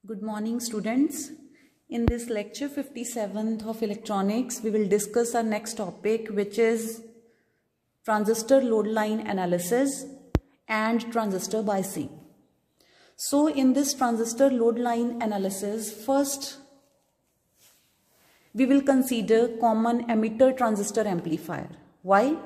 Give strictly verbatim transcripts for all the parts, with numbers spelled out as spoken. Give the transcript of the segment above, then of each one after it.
Good morning, students. In this lecture fifty-seventh of electronics, we will discuss our next topic, which is transistor load line analysis and transistor biasing. So in this transistor load line analysis, first we will consider common emitter transistor amplifier. Why?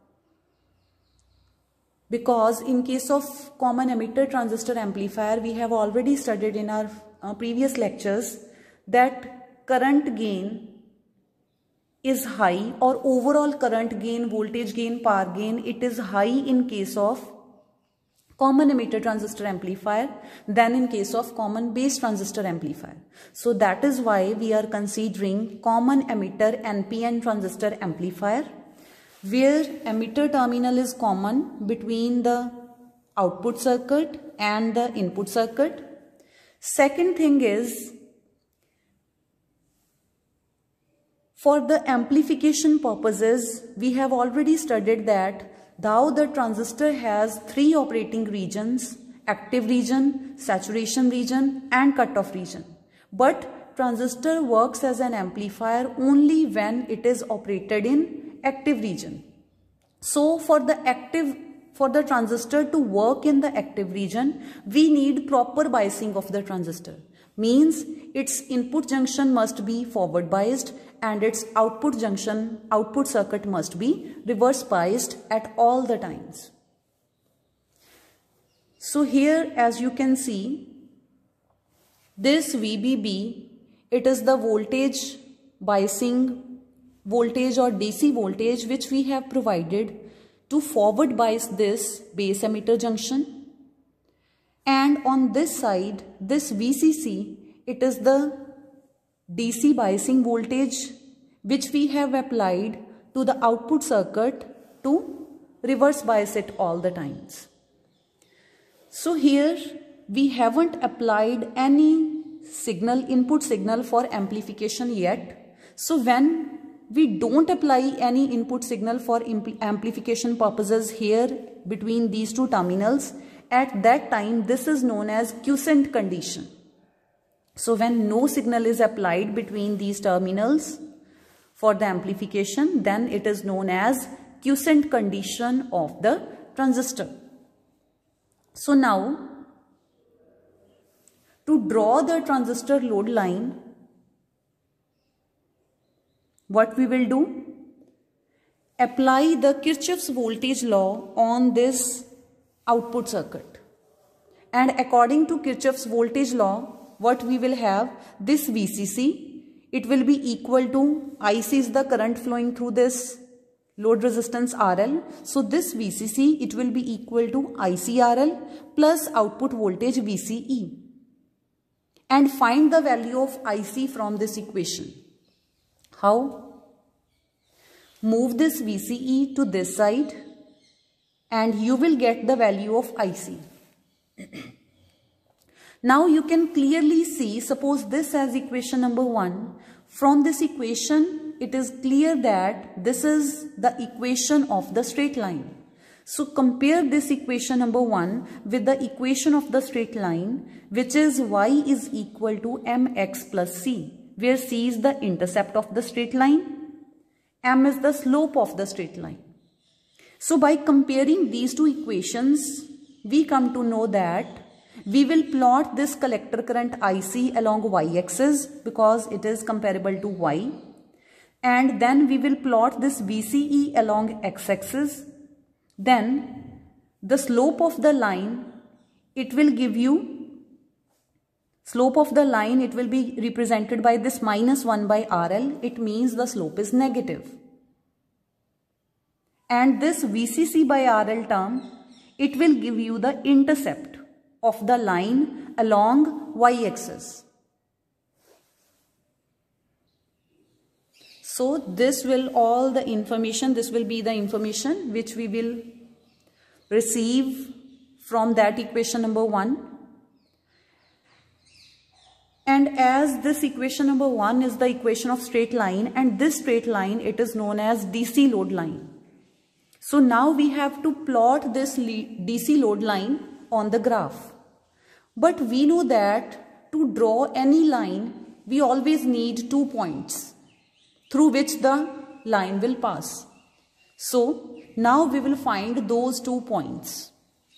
Because in case of common emitter transistor amplifier, we have already studied in our uh, previous lectures that current gain is high, or overall current gain, voltage gain, power gain, it is high in case of common emitter transistor amplifier than in case of common base transistor amplifier. So that is why we are considering common emitter N P N transistor amplifier, where emitter terminal is common between the output circuit and the input circuit. Second thing is, for the amplification purposes, we have already studied that though the transistor has three operating regions: active region, saturation region and cutoff region. But transistor works as an amplifier only when it is operated in active region. So for the active for the transistor to work in the active region, we need proper biasing of the transistor. Means its input junction must be forward biased and its output junction, output circuit must be reverse biased at all the times. So here, as you can see, this V B B, it is the voltage biasing voltage or D C voltage which we have provided to forward bias this base emitter junction. And on this side, this V C C, it is the D C biasing voltage which we have applied to the output circuit to reverse bias it all the times. So here we haven't applied any signal, input signal for amplification yet. So when we don't apply any input signal for amplification purposes here between these two terminals, at that time this is known as quiescent condition. So when no signal is applied between these terminals for the amplification, then it is known as quiescent condition of the transistor. So now, to draw the transistor load line, what we will do? Apply the Kirchhoff's voltage law on this output circuit. And according to Kirchhoff's voltage law, what we will have? This V C C, it will be equal to, I C is the current flowing through this load resistance R L. So this V C C, it will be equal to I C R L plus output voltage V C E. And find the value of I C from this equation. How? Move this V C E to this side and you will get the value of I C. Now you can clearly see, suppose this as equation number one. From this equation, it is clear that this is the equation of the straight line. So compare this equation number one with the equation of the straight line, which is y is equal to mx plus c, where c is the intercept of the straight line, m is the slope of the straight line. So by comparing these two equations, we come to know that we will plot this collector current I C along y-axis because it is comparable to y. And then we will plot this V C E along x-axis. Then the slope of the line, it will give you, slope of the line, it will be represented by this minus one by R L. It means the slope is negative. And this V C C by R L term, it will give you the intercept of the line along y-axis. So this will all the information, this will be the information which we will receive from that equation number one. And as this equation number one is the equation of straight line, and this straight line, it is known as D C load line. So now we have to plot this D C load line on the graph. But we know that to to draw any line, we always need two points through which the line will pass. So now we will find those two points.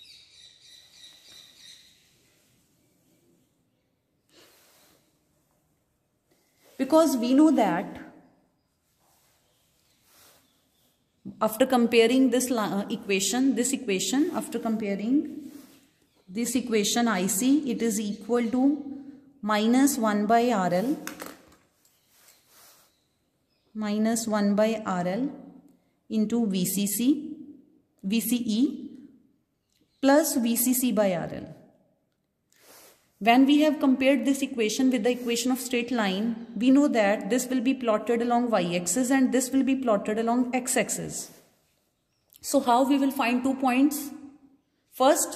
Because we know that after comparing this uh, equation, this equation, after comparing this equation I C, it is equal to minus one by R L, minus one by R L into V C C, V C E plus V C C by R L. When we have compared this equation with the equation of straight line, we know that this will be plotted along y-axis and this will be plotted along x-axis. So how we will find two points? First,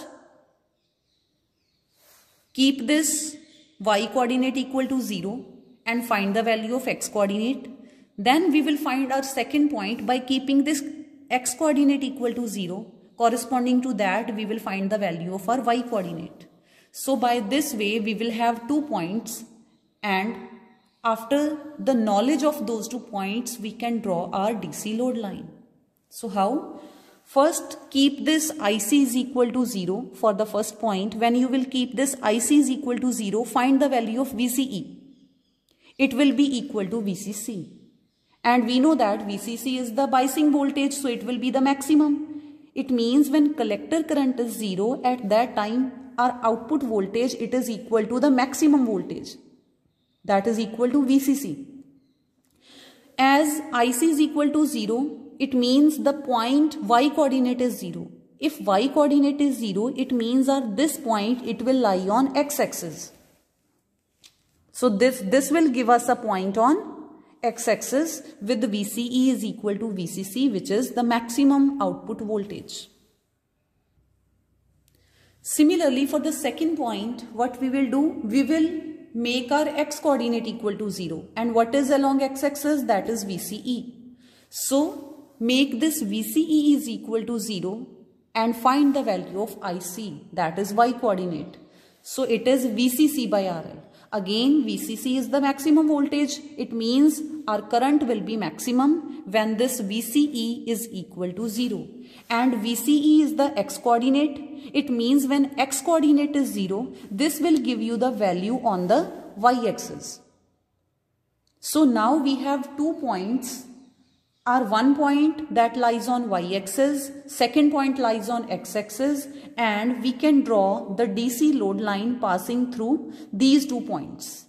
keep this y coordinate equal to zero and find the value of x coordinate. Then we will find our second point by keeping this x coordinate equal to zero. Corresponding to that, we will find the value of our y coordinate. So by this way, we will have two points, and after the knowledge of those two points, we can draw our D C load line. So how? First, keep this I C is equal to zero for the first point. When you will keep this I C is equal to zero, find the value of V C E. It will be equal to V C C. And we know that V C C is the biasing voltage, so it will be the maximum. It means when collector current is zero, at that time, our output voltage, it is equal to the maximum voltage, that is equal to V C C. As I C is equal to zero, it means the point y coordinate is zero. If y coordinate is zero, it means at this point it will lie on x-axis. So this, this will give us a point on x-axis with V C E is equal to V C C, which is the maximum output voltage. Similarly, for the second point, what we will do, we will make our x coordinate equal to zero. And what is along x-axis? That is V C E. So, make this V C E is equal to zero and find the value of I C, that is y coordinate. So, it is V C C by R L. Again, V C C is the maximum voltage. It means our current will be maximum when this V C E is equal to zero. And V C E is the x coordinate. It means when x coordinate is zero, this will give you the value on the y-axis. So now we have two points. Our one point that lies on y-axis, second point lies on x-axis, and we can draw the D C load line passing through these two points.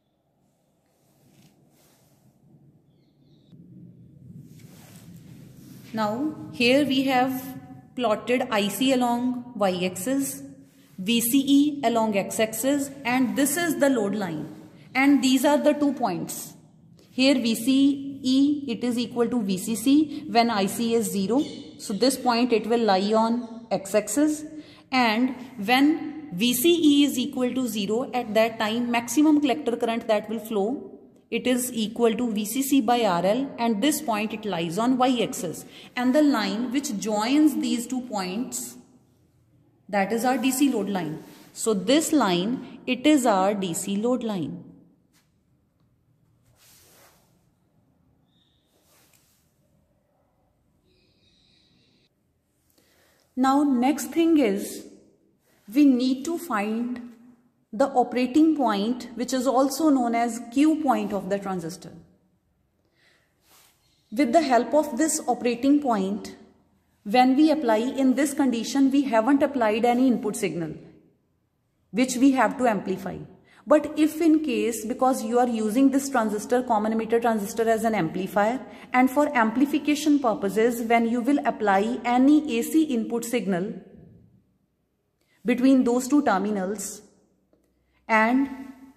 Now here we have plotted I C along y-axis, V C E along x-axis, and this is the load line. And these are the two points. Here V C E, it is equal to V C C when I C is zero. So this point it will lie on x-axis. And when V C E is equal to zero, at that time maximum collector current that will flow, it is equal to V C C by R L, and this point it lies on y-axis. And the line which joins these two points, that is our D C load line. So this line, it is our D C load line. Now next thing is, we need to find the operating point, which is also known as Q point of the transistor. With the help of this operating point, when we apply in this condition, we haven't applied any input signal, which we have to amplify. But if in case, because you are using this transistor, common emitter transistor, as an amplifier, and for amplification purposes, when you will apply any A C input signal between those two terminals, and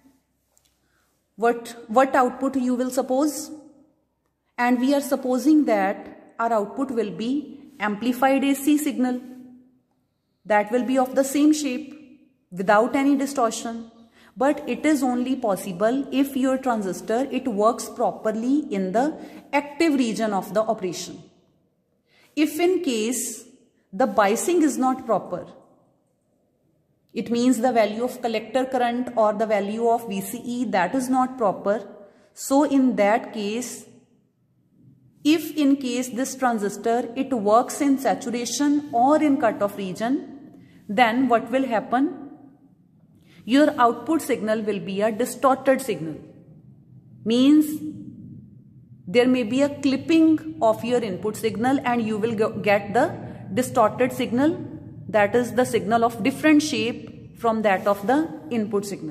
what, what output you will suppose? And we are supposing that our output will be amplified A C signal that will be of the same shape without any distortion. But it is only possible if your transistor, it works properly in the active region of the operation. If in case the biasing is not proper, It means the value of collector current or the value of V C E, that is not proper. So in that case, if in case this transistor, it works in saturation or in cutoff region, then what will happen? Your output signal will be a distorted signal. Means there may be a clipping of your input signal and you will get the distorted signal, that is the signal of different shape from that of the input signal.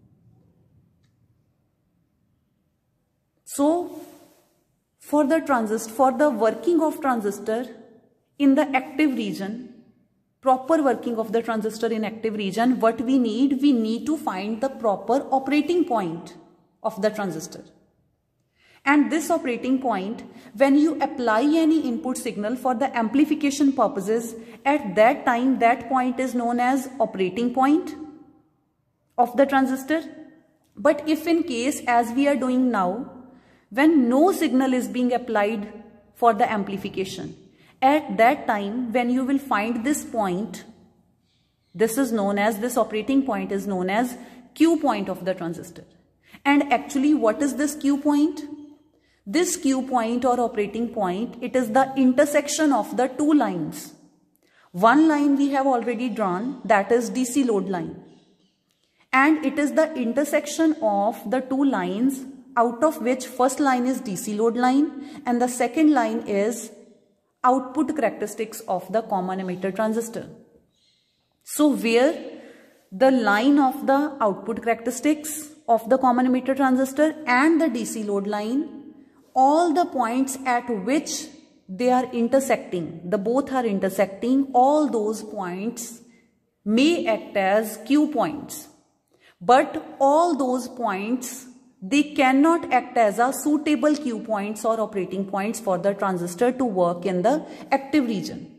So for the transistor, for the working of transistor in the active region, proper working of the transistor in active region, what we need? We need to find the proper operating point of the transistor. And this operating point, when you apply any input signal for the amplification purposes, at that time that point is known as operating point of the transistor. But if in case, as we are doing now, when no signal is being applied for the amplification, at that time when you will find this point, this is known as, this operating point is known as Q point of the transistor. And actually what is this Q point? This Q point or operating point, it is the intersection of the two lines. One line we have already drawn, that is D C load line. And it is the intersection of the two lines, out of which first line is D C load line and the second line is output characteristics of the common emitter transistor. So where the line of the output characteristics of the common emitter transistor and the D C load line, all the points at which they are intersecting, the both are intersecting, all those points may act as Q points. But all those points, they cannot act as a suitable Q points or operating points for the transistor to work in the active region.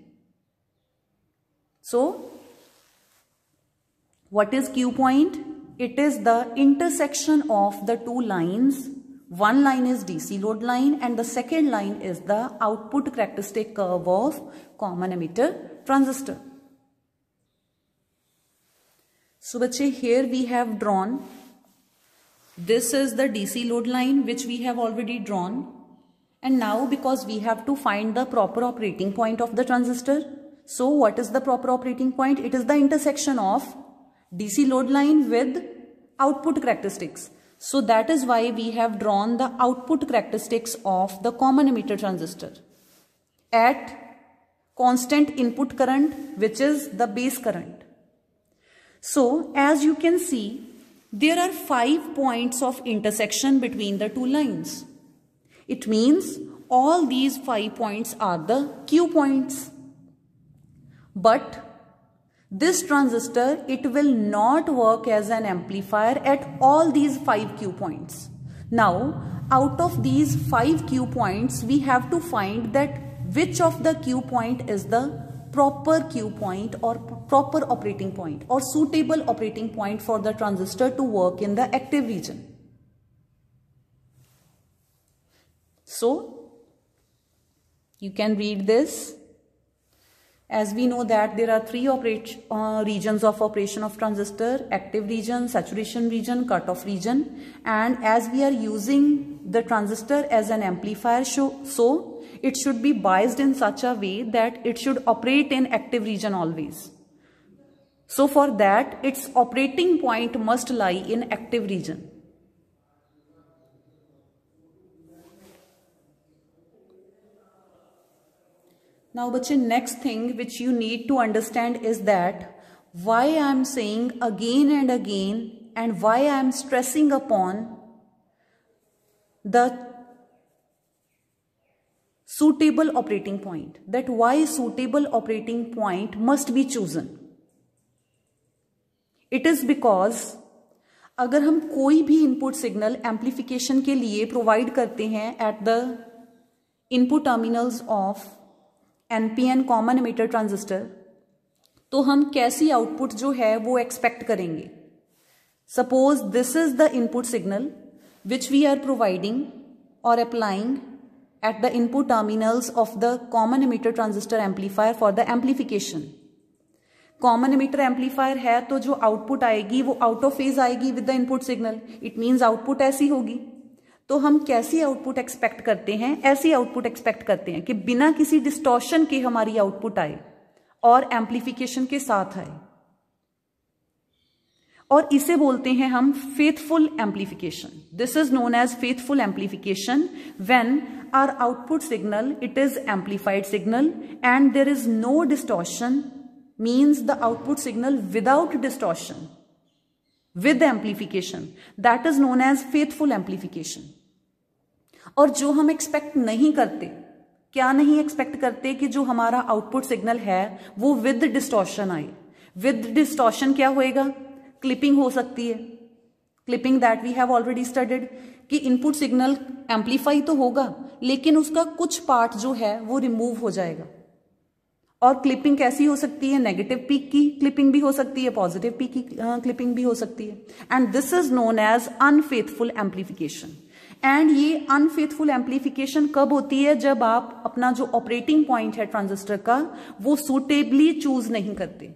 So, what is Q point? It is the intersection of the two lines. One line is D C load line and the second line is the output characteristic curve of common emitter transistor. So, bache, here we have drawn, this is the D C load line which we have already drawn, and now because we have to find the proper operating point of the transistor. So what is the proper operating point? It is the intersection of D C load line with output characteristics. So that is why we have drawn the output characteristics of the common emitter transistor at constant input current, which is the base current. So as you can see, there are five points of intersection between the two lines. It means all these five points are the Q points. But this transistor, it will not work as an amplifier at all these five Q points. Now, out of these five Q points, we have to find that which of the Q point is the proper Q point or proper operating point or suitable operating point for the transistor to work in the active region. So, you can read this. As we know that there are three operate, uh, regions of operation of transistor: active region, saturation region, cutoff region. And as we are using the transistor as an amplifier, so, so it should be biased in such a way that it should operate in active region always. So for that, its operating point must lie in active region. Now, bache, next thing which you need to understand is that why I am saying again and again and why I am stressing upon the suitable operating point. That why suitable operating point must be chosen. It is because अगर हम कोई भी input signal amplification के लिए provide करते हैं at the input terminals of NPN common emitter transistor, तो हम कैसी आउटपुट जो है वो एक्सपेक्ट करेंगे. Suppose this is the input signal which we are providing और applying at the input terminals of the common emitter transistor amplifier for the amplification. Common emitter amplifier है तो जो आउटपुट आएगी वो आउट ऑफ फेज आएगी with the input signal, it means output ऐसी होगी। तो हम कैसी आउटपुट एक्सपेक्ट करते हैं? ऐसी आउटपुट एक्सपेक्ट करते हैं कि बिना किसी डिस्टॉर्शन के हमारी आउटपुट आए और एम्पलीफिकेशन के साथ आए, और इसे बोलते हैं हम faithful amplification. This is known as faithful amplification when our output signal it is amplified signal and there is no distortion, means the output signal without distortion with amplification, that is known as faithful amplification। और जो हम expect नहीं करते, क्या नहीं expect करते कि जो हमारा आउटपुट सिग्नल है वो विद डिस्टॉर्शन आए। विद डिस्टॉर्शन क्या होएगा? क्लिपिंग हो सकती है, clipping that we have already studied, कि इनपुट सिग्नल एम्पलीफाई तो होगा लेकिन उसका कुछ पार्ट जो है वो रिमूव हो जाएगा। और क्लिपिंग कैसी हो सकती है? नेगेटिव पीक की क्लिपिंग भी हो सकती है, पॉजिटिव पीक की क्लिपिंग भी हो सकती है, and this is known as unfaithful amplification. And ये अनफेथफुल एम्पलीफिकेशन कब होती है? जब आप अपना जो ऑपरेटिंग पॉइंट है ट्रांजिस्टर का वो सुटेबली चूज नहीं करते।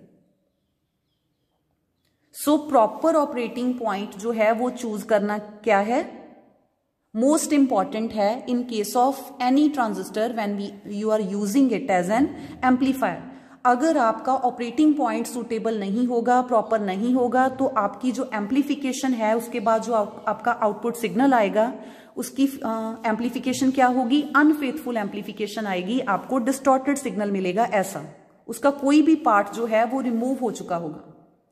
सो प्रॉपर ऑपरेटिंग पॉइंट जो है वो चूज करना क्या है? मोस्ट इंपॉर्टेंट है in case of any transistor when we you are using it as an amplifier. अगर आपका ऑपरेटिंग पॉइंट सुटेबल नहीं होगा, प्रॉपर नहीं होगा, तो आपकी जो एम्पलीफिकेशन है उसके बाद जो आप, आपका आउटपुट सिग्नल आएगा उसकी एम्पलीफिकेशन क्या होगी? अनफेथफुल एम्पलीफिकेशन आएगी, आपको डिस्टॉर्टेड सिग्नल मिलेगा। ऐसा उसका कोई भी पार्ट जो है वो रिमूव हो चुका होगा।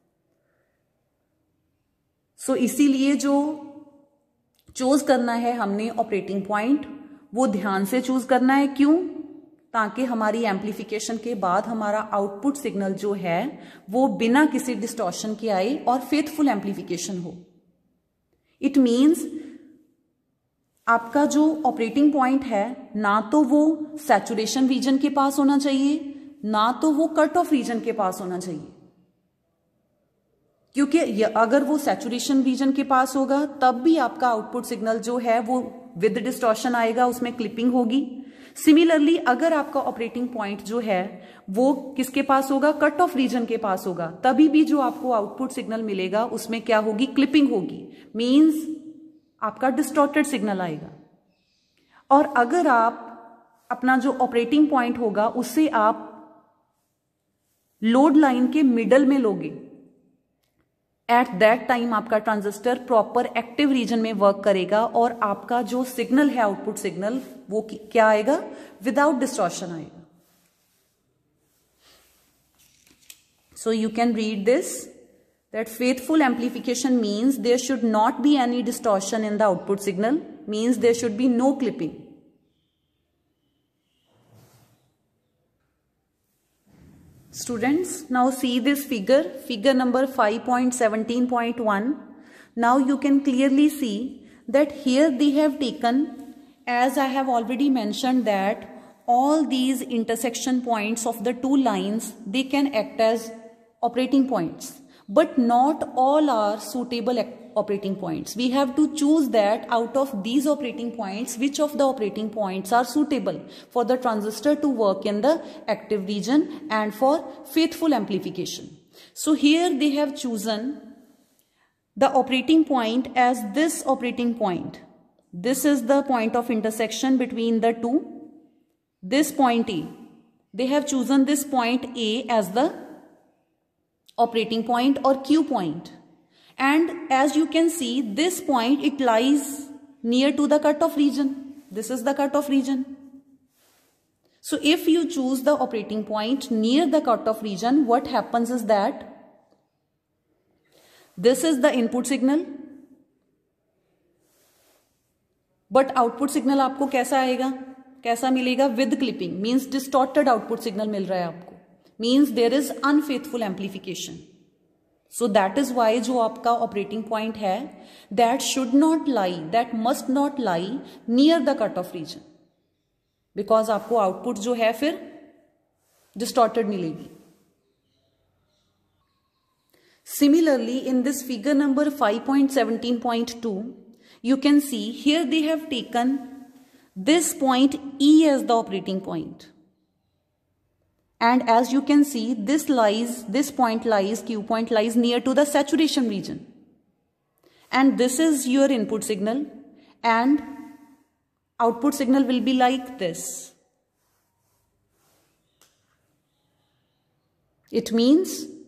सो so, इसीलिए जो चूज करना है हमने ऑपरेटिंग पॉइंट वो ध्यान से चूज करना है। क्यों? ताकि हमारी एम्पलीफिकेशन के बाद हमारा आउटपुट सिग्नल जो है वो बिना किसी डिस्टॉर्शन के आए और फेथफुल एम्पलीफिकेशन हो। इट मीन्स आपका जो ऑपरेटिंग पॉइंट है ना तो वो सैचुरेशन रीजन के पास होना चाहिए, ना तो वो कट ऑफ रीजन के पास होना चाहिए, क्योंकि अगर वो सैचुरेशन रीजन के पास होगा तब भी आपका आउटपुट सिग्नल जो है वो विद डिस्टॉर्शन आएगा, उसमें क्लिपिंग होगी। सिमिलरली अगर आपका ऑपरेटिंग पॉइंट जो है वो किसके पास होगा? कट ऑफ रीजन के पास होगा, तभी भी जो आपको आउटपुट सिग्नल मिलेगा उसमें क्या होगी? क्लिपिंग होगी, मींस आपका डिस्टॉर्टेड सिग्नल आएगा। और अगर आप अपना जो ऑपरेटिंग पॉइंट होगा उससे आप लोड लाइन के मिडल में लोगे, एट दैट टाइम आपका ट्रांजिस्टर प्रॉपर एक्टिव रीजन में वर्क करेगा और आपका जो सिग्नल है आउटपुट सिग्नल वो क्या आएगा? विदाउट डिस्टॉर्शन आएगा। So you can read this that faithful amplification means there should not be any distortion in the output signal, means there should be no clipping. Students, now see this figure, figure number five point seventeen point one. Now you can clearly see that here they have taken, as I have already mentioned, that all these intersection points of the two lines, they can act as operating points, but not all are suitable operating points. We have to choose that out of these operating points, which of the operating points are suitable for the transistor to work in the active region and for faithful amplification. So here they have chosen the operating point as this operating point. This is the point of intersection between the two. This point A. They have chosen this point A as the operating point or Q point. And as you can see, this point, it lies near to the cutoff region. This is the cutoff region. So if you choose the operating point near the cutoff region, what happens is that this is the input signal, but output signal आपको कैसा आएगा? कैसा मिलेगा? With clipping, means distorted output signal मिल रहा है आपको, means there is unfaithful amplification. So that is why जो आपका ऑपरेटिंग पॉइंट है that should not lie, that must not lie near the cutoff region, because आपको आउटपुट जो है फिर डिस्टॉर्टेड मिलेगी। Similarly, in this figure number five point seventeen point two, you can see here they have taken this point E as the operating point. And as you can see, this lies, this point lies, Q point lies near to the saturation region. And this is your input signal, and output signal will be like this. It means